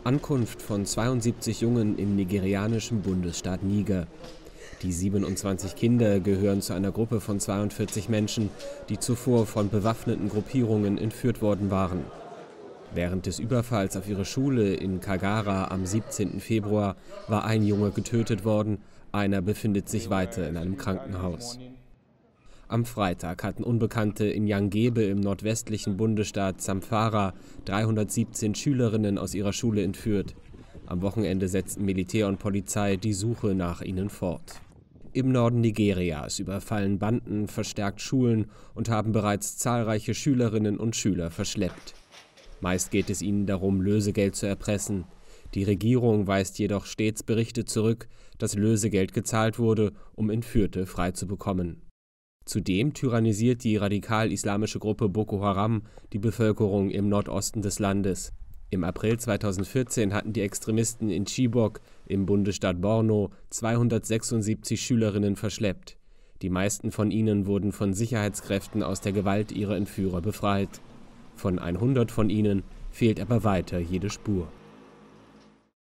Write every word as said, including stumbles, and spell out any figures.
Ankunft von zweiundsiebzig Jungen im nigerianischen Bundesstaat Niger. Die siebenundzwanzig Kinder gehören zu einer Gruppe von zweiundvierzig Menschen, die zuvor von bewaffneten Gruppierungen entführt worden waren. Während des Überfalls auf ihre Schule in Kagara am siebzehnten Februar war ein Junge getötet worden, einer befindet sich weiter in einem Krankenhaus. Am Freitag hatten Unbekannte in Yangebe im nordwestlichen Bundesstaat Zamfara dreihundertsiebzehn Schülerinnen aus ihrer Schule entführt. Am Wochenende setzten Militär und Polizei die Suche nach ihnen fort. Im Norden Nigerias überfallen Banden verstärkt Schulen und haben bereits zahlreiche Schülerinnen und Schüler verschleppt. Meist geht es ihnen darum, Lösegeld zu erpressen. Die Regierung weist jedoch stets Berichte zurück, dass Lösegeld gezahlt wurde, um Entführte freizubekommen. Zudem tyrannisiert die radikal-islamische Gruppe Boko Haram die Bevölkerung im Nordosten des Landes. Im April zweitausendvierzehn hatten die Extremisten in Chibok im Bundesstaat Borno zweihundertsechsundsiebzig Schülerinnen verschleppt. Die meisten von ihnen wurden von Sicherheitskräften aus der Gewalt ihrer Entführer befreit. Von hundert von ihnen fehlt aber weiter jede Spur.